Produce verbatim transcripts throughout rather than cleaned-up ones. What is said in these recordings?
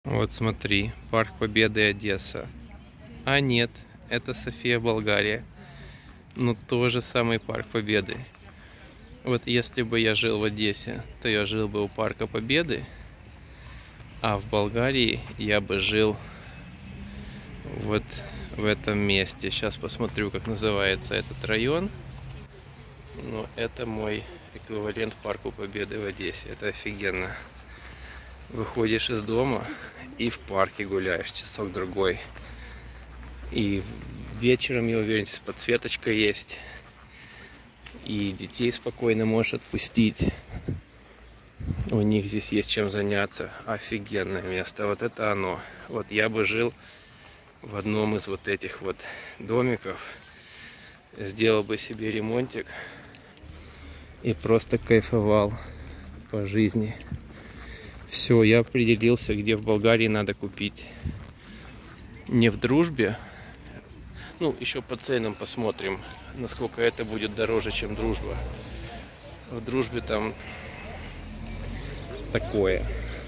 Вот смотри, Парк Победы, Одесса. А нет, это София, Болгария. Но тоже самый Парк Победы. Вот если бы я жил в Одессе, то я жил бы у Парка Победы. А в Болгарии я бы жил вот в этом месте. Сейчас посмотрю, как называется этот район. Но это мой эквивалент Парку Победы в Одессе. Это офигенно. Выходишь из дома и в парке гуляешь часок-другой. И вечером, я уверен, с подсветочкой есть. И детей спокойно можешь отпустить. У них здесь есть чем заняться. Офигенное место. Вот это оно. Вот я бы жил в одном из вот этих вот домиков. Сделал бы себе ремонтик. И просто кайфовал по жизни. Все, я определился, где в Болгарии надо купить. Не в Дружбе. Ну, еще по ценам посмотрим, насколько это будет дороже, чем Дружба. В Дружбе там такое.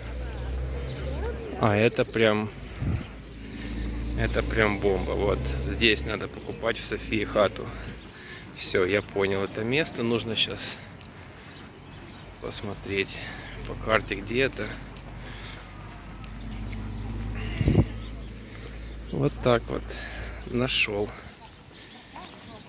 А это прям... Это прям бомба. Вот здесь надо покупать в Софии хату. Все, я понял это место. Нужно сейчас посмотреть по карте, где это. Вот так вот нашел.